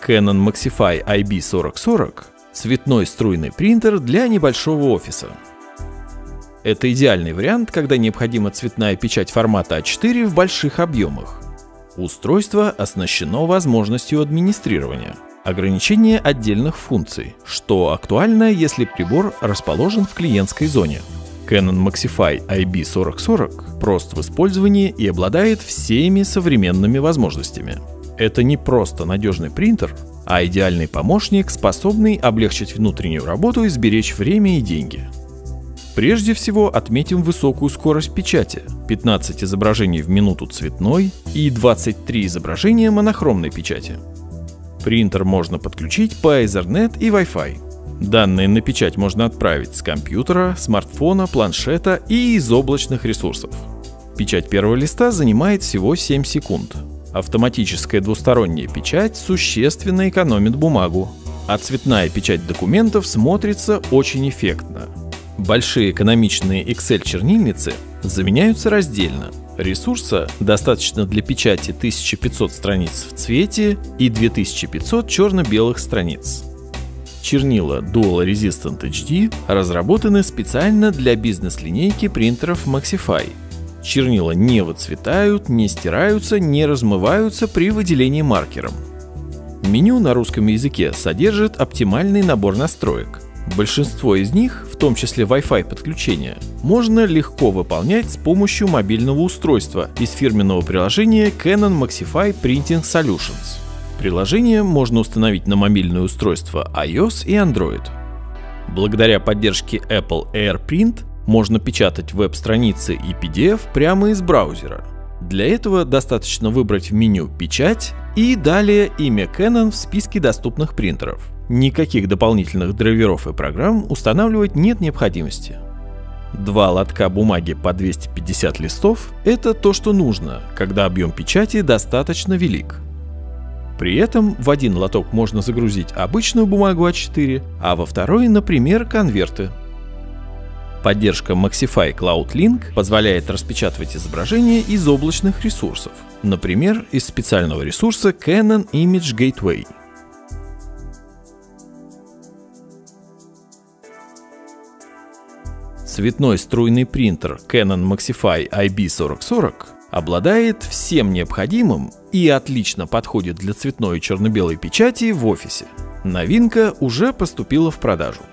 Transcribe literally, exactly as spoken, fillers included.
Canon Maxify ай би сорок сорок – цветной струйный принтер для небольшого офиса. Это идеальный вариант, когда необходима цветная печать формата а четыре в больших объемах. Устройство оснащено возможностью администрирования, ограничения отдельных функций, что актуально, если прибор расположен в клиентской зоне. Canon Maxify ай би сорок сорок прост в использовании и обладает всеми современными возможностями. Это не просто надежный принтер, а идеальный помощник, способный облегчить внутреннюю работу и сберечь время и деньги. Прежде всего отметим высокую скорость печати – пятнадцать изображений в минуту цветной и двадцать три изображения монохромной печати. Принтер можно подключить по Ethernet и Wi-Fi. Данные на печать можно отправить с компьютера, смартфона, планшета и из облачных ресурсов. Печать первого листа занимает всего семь секунд. Автоматическая двусторонняя печать существенно экономит бумагу, а цветная печать документов смотрится очень эффектно. Большие экономичные Excel-чернильницы заменяются раздельно. Ресурса достаточно для печати тысяча пятьсот страниц в цвете и две тысячи пятьсот черно-белых страниц. Чернила Dual Resistant эйч ди разработаны специально для бизнес-линейки принтеров Maxify. Чернила не выцветают, не стираются, не размываются при выделении маркером. Меню на русском языке содержит оптимальный набор настроек. Большинство из них, в том числе Wi-Fi подключения, можно легко выполнять с помощью мобильного устройства из фирменного приложения Canon Maxify Printing Solutions. Приложение можно установить на мобильное устройство iOS и Android. Благодаря поддержке Apple AirPrint можно печатать веб-страницы и пи ди эф прямо из браузера. Для этого достаточно выбрать в меню «Печать» и далее имя Canon в списке доступных принтеров. Никаких дополнительных драйверов и программ устанавливать нет необходимости. Два лотка бумаги по двести пятьдесят листов – это то, что нужно, когда объем печати достаточно велик. При этом в один лоток можно загрузить обычную бумагу а четыре, а во второй, например, конверты. Поддержка Maxify Cloud Link позволяет распечатывать изображения из облачных ресурсов, например, из специального ресурса Canon Image Gateway. Цветной струйный принтер Canon Maxify ай би сорок сорок обладает всем необходимым и отлично подходит для цветной и черно-белой печати в офисе. Новинка уже поступила в продажу.